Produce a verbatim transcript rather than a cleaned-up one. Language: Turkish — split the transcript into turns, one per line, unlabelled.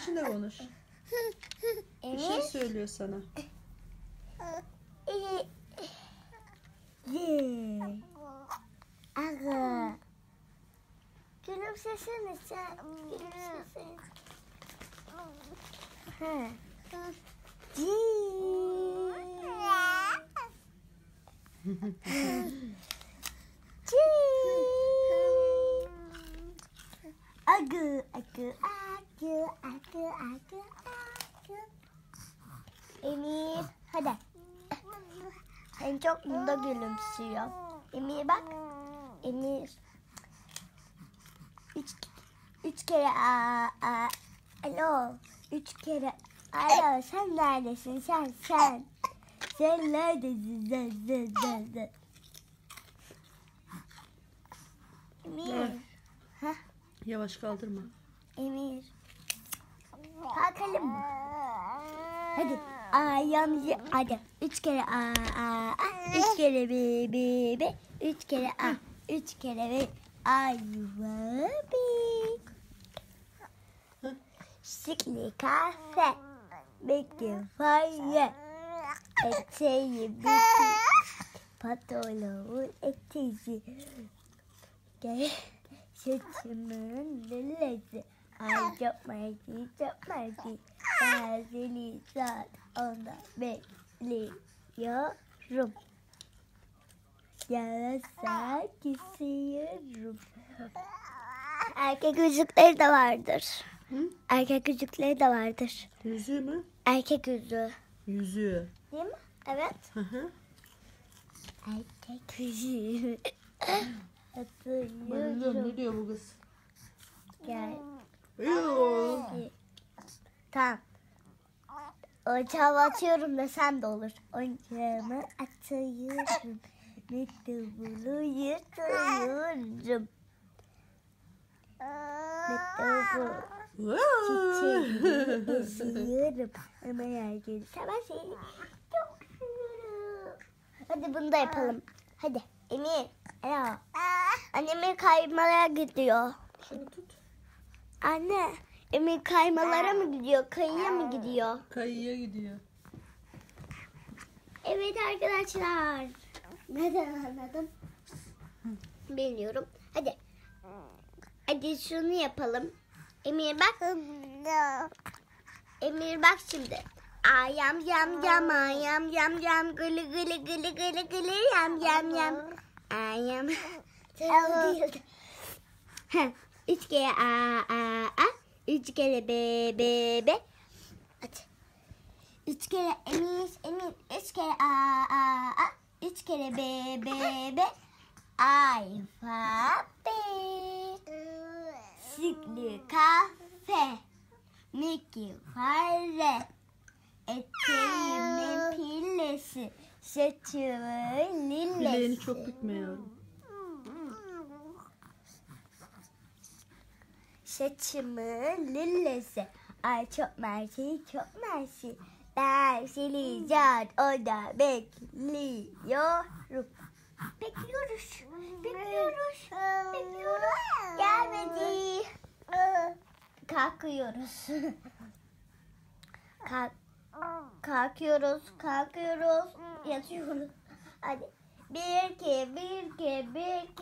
içinde konuş. Bir şey söylüyor sana.
Aga. Gülümsesene sen. Gülümsesene. Ha. Agı, agı, agı, agı, agı, agı. Emir, hadi. En çok bunda gülümsüyor. Emir bak. Emir. Üç, üç kere aa, aa. Alo. Üç kere. Alo, sen neredesin? Sen, sen. Sen neredesin? Sen, sen, sen, sen. Emir. Hah.
Yavaş kaldırma.
Emir. Kalkalım mı? Hadi. Ayağımızı hadi. Üç kere a a a. Üç kere bi bi bi. Üç kere a. Üç kere bi. Ayva bi. Şıklı kahve. Bekle fire. Eteği biti. Patoloğun eteği. Gel. Saçımın lülesi. Ay çok mersi, çok mersi. Ben seni saat onda bekliyorum. Yarasa kesiyorum. Erkek yüzükleri de vardır.
Hı?
Erkek yüzükleri de vardır.
Yüzüğü mü?
Erkek yüzüğü.
Yüzüğü.
Değil mi? Evet.
Hı hı.
Erkek yüzüğü.
Bayılıyorum.
Hatırlıyorum.
Ne diyor bu kız?
Gel.
Yoo.
Tamam. Ocağımı atıyorum da sen de olur. Ocağımı atıyorum. Mektubunu yırtıyorum. Mektubu çiçeğini eziyorum. Ama yer gelirse ben seni çok seviyorum. Hadi bunu da yapalım. Hadi Emir. Alo. Annem kaymalara gidiyor.
Şunu tut.
Anne, Emir kaymalara mı gidiyor, kayıya mı gidiyor?
Kayıya gidiyor.
Evet arkadaşlar. Neden anladım? Bilmiyorum. Hadi. Hadi şunu yapalım. Emir bak. Emir bak şimdi. Ayam yam yam ayam yam yam gılı gılı gılı gılı gılı yam yam yam. Ayam. Üç kere a a a. Üç kere be be be. Hadi. Üç kere emir emir. Üç kere a a a. Üç kere be be be. Alfabe. Sütlü kahve. Miki fare. Eteğimin pillesi. Saçımın lillesi.
Bileğini çok bükme yavrum.
Saçımın lillesi. Ay çok mersi, çok mersi. Ben seni can orada bekliyorum. Bekliyoruz. Bekliyoruz. Bekliyoruz. Gelmedi. Kalkıyoruz. Kalk. Kalkıyoruz. Kalkıyoruz. Yatıyoruz. Hadi. Bir, iki, bir, iki, bir, iki.